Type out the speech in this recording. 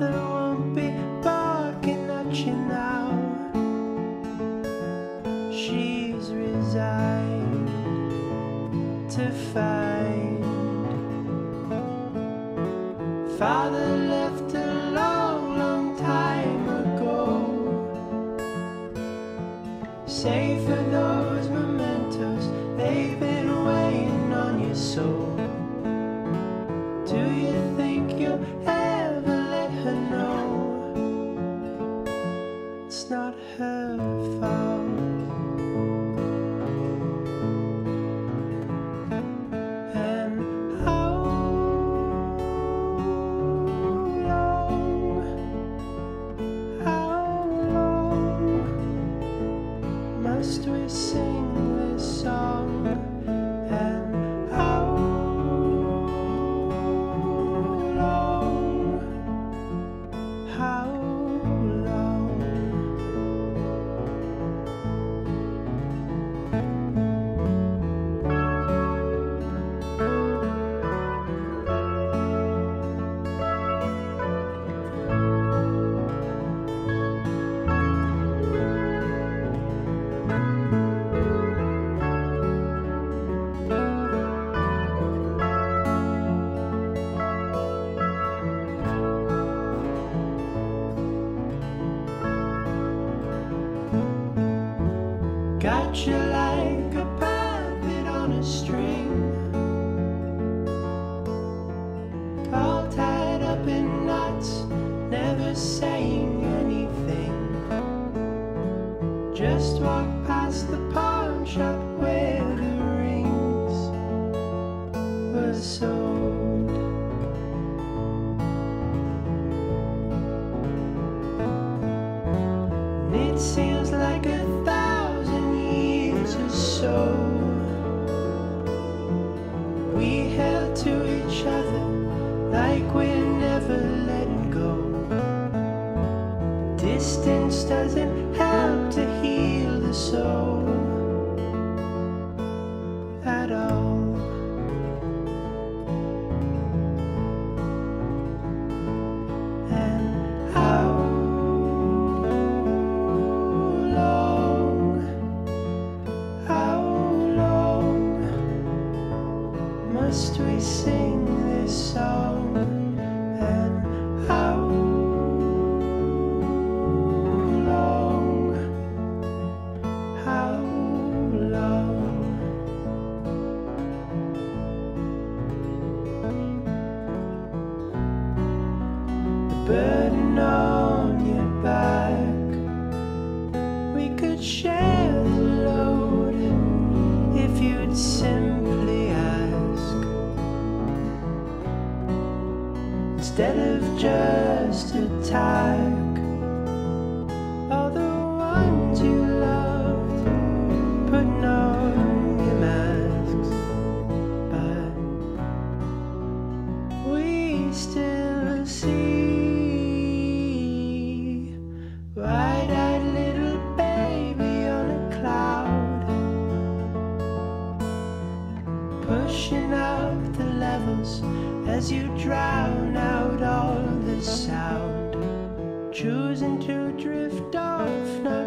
mother won't be barking at you now. She's resigned to find father left a long, long time ago. Save for those mementos, they've been weighing on your soul. Do you think you'll ever let her know it's not her fault? And how long must we sing this song? And how long? Got you like a puppet on a string, all tied up in knots, never saying anything. Just walk past the pawn shop where the rings were sold. And it seems like 1,000 years or so we held to each other like we're never letting go. Distance doesn't help to heal the soul at all. And how must we sing this song? And how long? How long? The burden on your back, we could share the load if you'd simply instead of just attack all the ones you loved, putting on your masks. But we still see wide-eyed little baby on a cloud, pushing up the levels as you drown out all the sound, choosing to drift off, not